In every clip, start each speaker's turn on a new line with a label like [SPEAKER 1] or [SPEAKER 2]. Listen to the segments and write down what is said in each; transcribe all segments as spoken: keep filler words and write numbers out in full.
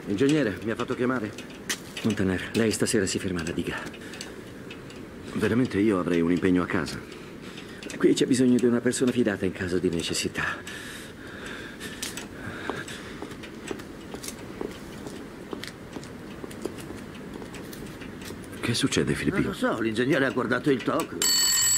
[SPEAKER 1] Ingegnere, mi ha fatto chiamare?
[SPEAKER 2] Montaner, lei stasera si ferma alla diga.
[SPEAKER 1] Veramente io avrei un impegno a casa.
[SPEAKER 2] Qui c'è bisogno di una persona fidata in caso di necessità.
[SPEAKER 1] Che succede, Filippino?
[SPEAKER 3] Non lo so, l'ingegnere ha guardato il T O C.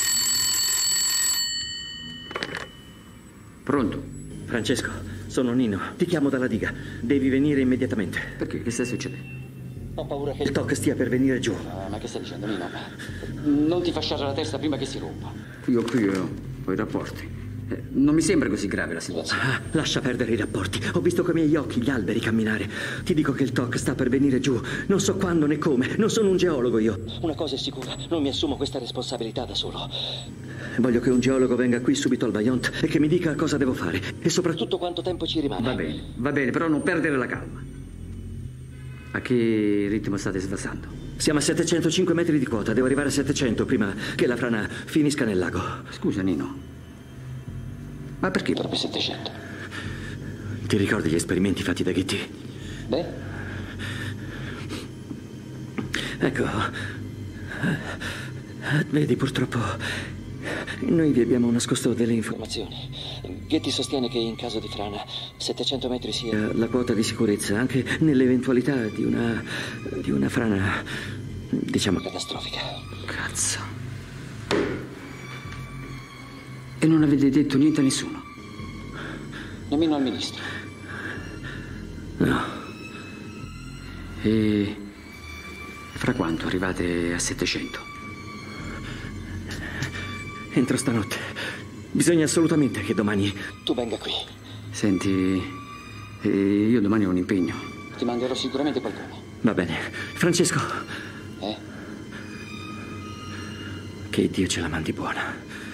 [SPEAKER 2] Pronto? Francesco, sono Nino. Ti chiamo dalla diga. Devi venire immediatamente.
[SPEAKER 4] Perché? Che sta succedendo?
[SPEAKER 5] Ho paura che
[SPEAKER 2] il T O C stia per venire giù.
[SPEAKER 5] Uh, ma che stai dicendo, Nino? Non ti fasciare la testa prima che si rompa.
[SPEAKER 4] Io qui ho, ho i rapporti. Eh, non mi sembra così grave la situazione.
[SPEAKER 2] Ah, lascia perdere i rapporti. Ho visto coi miei occhi gli alberi camminare. Ti dico che il T O C sta per venire giù. Non so quando né come. Non sono un geologo io.
[SPEAKER 5] Una cosa è sicura, non mi assumo questa responsabilità da solo.
[SPEAKER 2] Voglio che un geologo venga qui subito al Vaillant e che mi dica cosa devo fare. E soprattutto
[SPEAKER 5] quanto tempo ci rimane.
[SPEAKER 4] Va bene, va bene, però non perdere la calma. A che ritmo state svalsando?
[SPEAKER 2] Siamo a settecentocinque metri di quota. Devo arrivare a settecento prima che la frana finisca nel lago.
[SPEAKER 4] Scusa, Nino. Ma perché?
[SPEAKER 5] Proprio settecento.
[SPEAKER 2] Ti ricordi gli esperimenti fatti da Getty?
[SPEAKER 5] Beh?
[SPEAKER 2] Ecco. Vedi, purtroppo noi vi abbiamo nascosto delle informazioni.
[SPEAKER 5] Getty sostiene che in caso di frana settecento metri sia
[SPEAKER 2] la quota di sicurezza, anche nell'eventualità di una... di una frana, diciamo...
[SPEAKER 5] catastrofica.
[SPEAKER 4] Cazzo. E non avete detto niente a nessuno?
[SPEAKER 5] Nemmeno al ministro.
[SPEAKER 2] No.
[SPEAKER 4] E fra quanto arrivate a settecento?
[SPEAKER 2] Entro stanotte. Bisogna assolutamente che domani...
[SPEAKER 5] Tu venga qui.
[SPEAKER 4] Senti, eh, io domani ho un impegno.
[SPEAKER 5] Ti manderò sicuramente qualcuno.
[SPEAKER 2] Va bene. Francesco.
[SPEAKER 5] Eh?
[SPEAKER 2] Che Dio ce la mandi buona.